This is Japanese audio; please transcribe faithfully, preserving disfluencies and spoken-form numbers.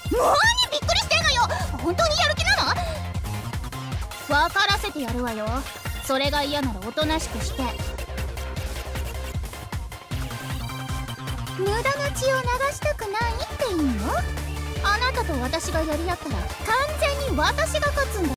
何びっくりしてんのよ。本当にやる気なの？分からせてやるわよ。それが嫌ならおとなしくして。無駄な血を流したくないって意味よ。あなたと私がやり合ったら完全に私が勝つんだ。